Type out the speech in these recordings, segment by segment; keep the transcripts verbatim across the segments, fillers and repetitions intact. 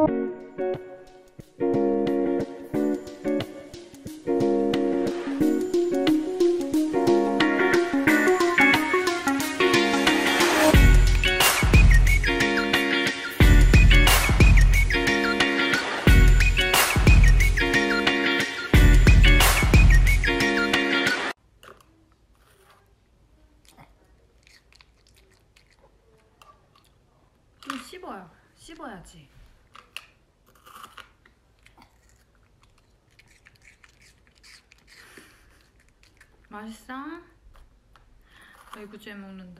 씹어요. 씹어야지. 맛있어? 아이고 잘 먹는다.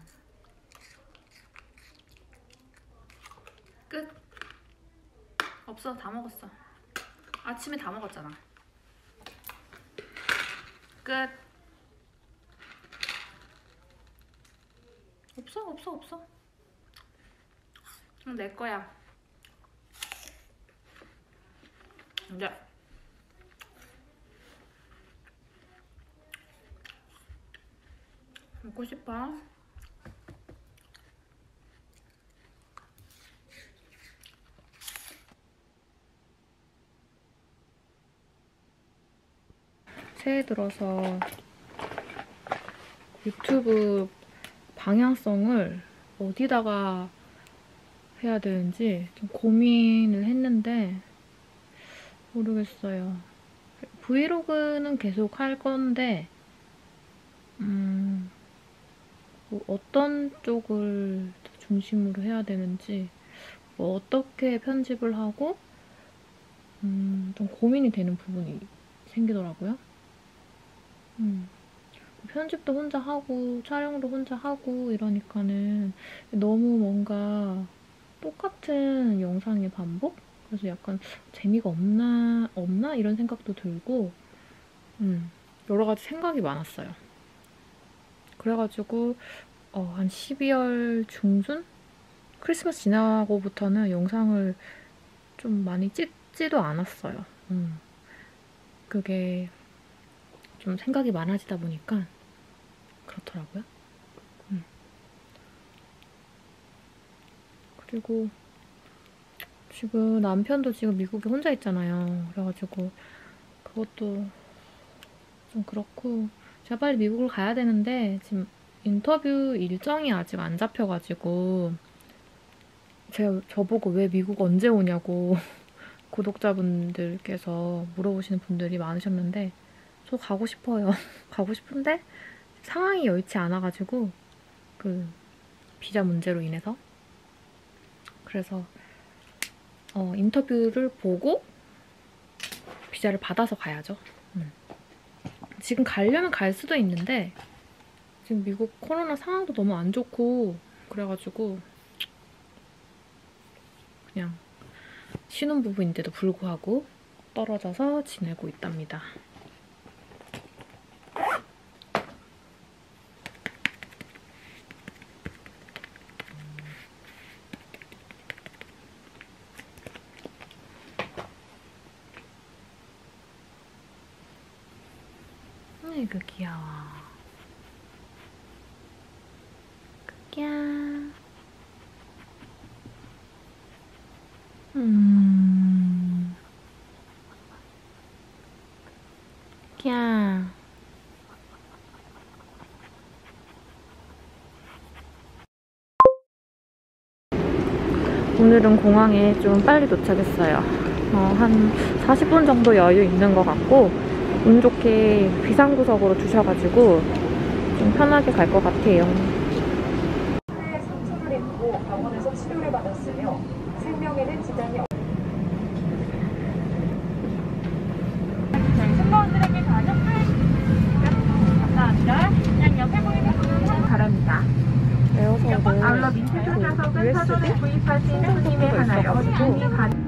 끝. 없어. 다 먹었어. 아침에 다 먹었잖아. 끝. 없어 없어 없어. 내 거야. 이제 먹고 싶어? 새해 들어서 유튜브 방향성을 어디다가 해야 되는지 좀 고민을 했는데 모르겠어요. 브이로그는 계속 할 건데 음, 뭐 어떤 쪽을 중심으로 해야 되는지 뭐 어떻게 편집을 하고 음, 좀 고민이 되는 부분이 생기더라고요. 음. 편집도 혼자 하고 촬영도 혼자 하고 이러니까는 너무 뭔가 똑같은 영상의 반복? 그래서 약간 재미가 없나 없나 이런 생각도 들고 음, 여러 가지 생각이 많았어요. 그래가지고 어, 한 십이월 중순? 크리스마스 지나고부터는 영상을 좀 많이 찍지도 않았어요. 음. 그게 좀 생각이 많아지다 보니까 그렇더라고요. 음. 그리고 지금 남편도 지금 미국에 혼자 있잖아요. 그래가지고 그것도 좀 그렇고 제가 빨리 미국을 가야 되는데 지금 인터뷰 일정이 아직 안 잡혀가지고 제가 저보고 왜 미국 언제 오냐고 구독자분들께서 물어보시는 분들이 많으셨는데 저 가고 싶어요. 가고 싶은데 상황이 여의치 않아가지고 그 비자 문제로 인해서 그래서 어, 인터뷰를 보고 비자를 받아서 가야죠. 음. 지금 가려면 갈 수도 있는데 지금 미국 코로나 상황도 너무 안 좋고 그래가지고 그냥 신혼부부인데도 불구하고 떨어져서 지내고 있답니다. 아이고 귀여워. 그기야. 음. 기야. 오늘은 공항에 좀 빨리 도착했어요. 어, 한 사십 분 정도 여유 있는 것 같고 운 좋게 비상구석으로 주셔가지고 좀 편하게 갈 것 같아요. 상처를 입고 병원에서 치료를 받았으며 생명에는 지장이 없... 승무원들에게 가족들 감사합니다. 그냥 옆에 보이는 분은 바랍니다. 아울러 밑에 좌석은 사전에 구입하신 손님에 하나요. 장이 가...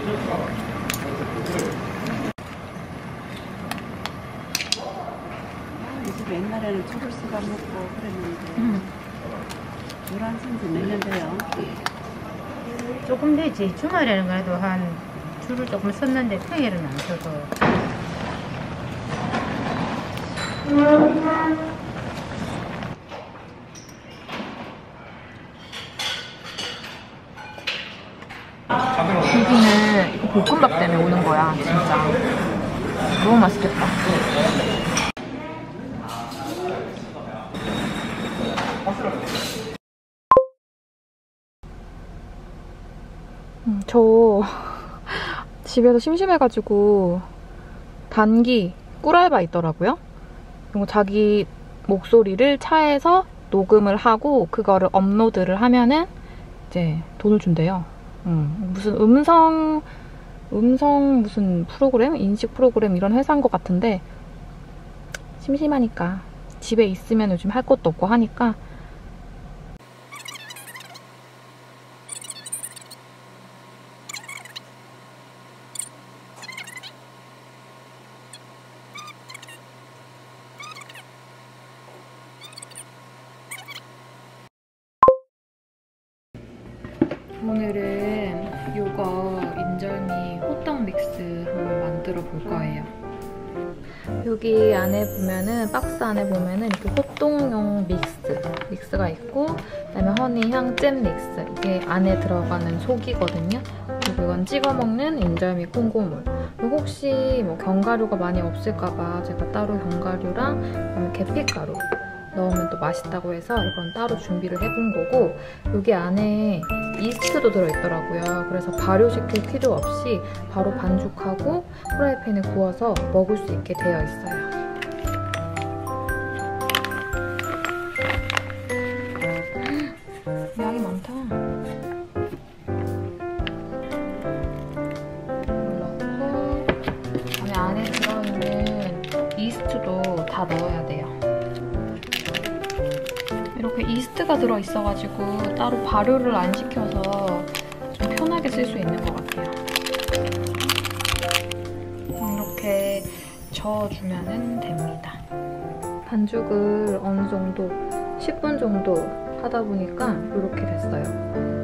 이 집 옛날에는 줄을 서가 먹고 그랬는데 음. 물 안 쓴지 몇 년 돼요? 조금 되지. 주말에는 그래도 한 줄을 조금 섰는데 평일은 안 서서. 여기는 이거 볶음밥 때문에 오는 거야, 진짜. 너무 맛있겠다. 음, 저 집에서 심심해가지고 단기 꿀알바 있더라고요. 그리고 자기 목소리를 차에서 녹음을 하고 그거를 업로드를 하면은 이제 돈을 준대요. 음, 무슨 음성 음성 무슨 프로그램? 인식 프로그램 이런 회사인 것 같은데 심심하니까 집에 있으면 요즘 할 것도 없고 하니까 오늘은 이거 인절미 호떡 믹스 한번 만들어 볼 거예요. 여기 안에 보면은 박스 안에 보면은 이렇게 호떡용 믹스 믹스가 있고 그다음에 허니향 잼 믹스 이게 안에 들어가는 속이거든요. 그리고 이건 찍어 먹는 인절미 콩고물. 그리고 혹시 뭐 견과류가 많이 없을까봐 제가 따로 견과류랑 그다음에 계피가루 넣으면 또 맛있다고 해서 이건 따로 준비를 해본 거고 여기 안에 이스트도 들어있더라고요. 그래서 발효시킬 필요 없이 바로 반죽하고 프라이팬에 구워서 먹을 수 있게 되어 있어요. 양이 많다. 넣고 그다음에 안에 들어있는 이스트도 다 넣어야 돼요. 이렇게 이스트가 들어있어가지고 따로 발효를 안 시켜서 좀 편하게 쓸 수 있는 것 같아요. 이렇게 저어주면 됩니다. 반죽을 어느 정도 십 분 정도 하다 보니까 이렇게 됐어요.